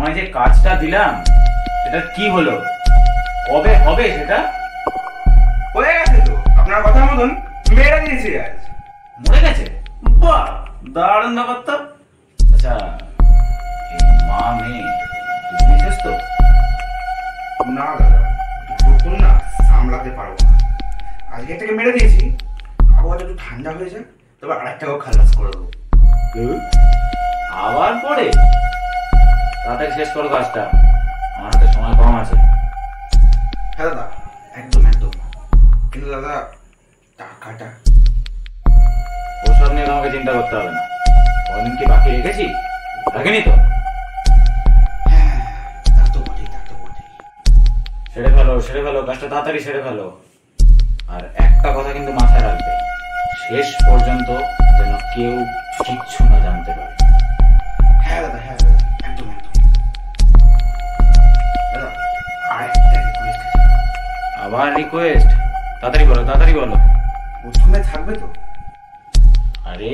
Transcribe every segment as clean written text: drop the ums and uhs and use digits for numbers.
তোমায় যে কাজটা দিলাম সেটা কি হলো? কবে হবে সেটা? হয়ে গেছে তো, আপনার কথা মতন মেরে দিয়েছি আজ। মরে গেছে? বাহ, দারুণ ব্যাপার তো। আচ্ছা, এই মা মেয়ে তুমি শেষ তো? না দাদা, দুপুর না সামলাতে পারবো না। আজকে একটাকে মেরে দিয়েছি, আবহাওয়াটা একটু ঠান্ডা হয়ে যায়, তবে আরেকটাকেও খালাস করে দেবো। আবার পরে? তাড়াতাড়ি শেষ করো কাজটা, আমার হাতে সময় কম আছে। হ্যাঁ দাদা, একদম একদম। কিন্তু দাদা, টাকাটা? ওসব নিয়ে তোমাকে চিন্তা করতে হবে না। কদিন কি বাকি রেখেছি? রাখিনি তো? হ্যাঁ, তা তো বটেই, তা তো বটেই। সেরে ফেলো কাজটা, তাড়াতাড়ি সেরে ফেলো। আর একটা কথা কিন্তু মাথায় রাখবে, শেষ পর্যন্ত যেন কেউ কিচ্ছু না জানতে পারে। হ্যাঁ দাদা, হ্যাঁ দাদা, একদম একদম। দাদা, আরেকটা রিকোয়েস্ট আছে। আবার রিকোয়েস্ট? তাড়াতাড়ি বলো। প্রথমে থাকবে তো? আরে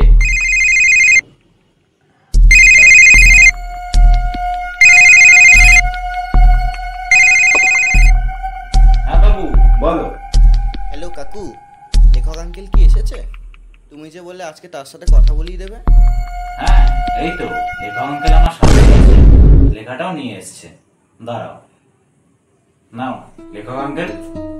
হ্যাঁ বাবু, বলো। হ্যালো কাকু, লেখক আঙ্কেল কি এসেছে? তুমি যে বললে আজকে তার সাথে কথা বলিয়ে দেবে। হ্যাঁ, এই তো লেখক আঙ্কেল আমার সাথে এসেছে, লেখাটাও নিয়ে এসছে। দাঁড়াও, নাও লেখক আঙ্কেল।